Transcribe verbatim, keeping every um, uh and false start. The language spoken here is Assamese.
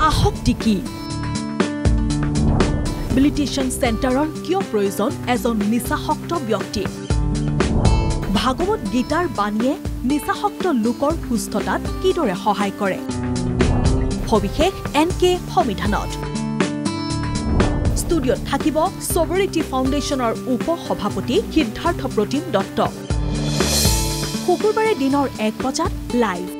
আসক্তি কি ৰিহেবিলিটেশ্যন চেণ্টাৰৰ কিয় প্ৰয়োজন এজন নিচাসক্ত ব্যক্তি ভাগৱত গীতাৰ বাণীয়ে নিচাসক্ত লোকৰ সুস্থতাত কিদৰে সহায় কৰে সবিশেষ এন কে সংবিধানত ষ্টুডিঅ'ত থাকিব সবৰিটি ফাউণ্ডেশ্যনৰ উপ সভাপতি সিদ্ধাৰ্থ প্ৰতিম দত্ত শুকুৰবাৰে দিনৰ এক বজাত লাইভ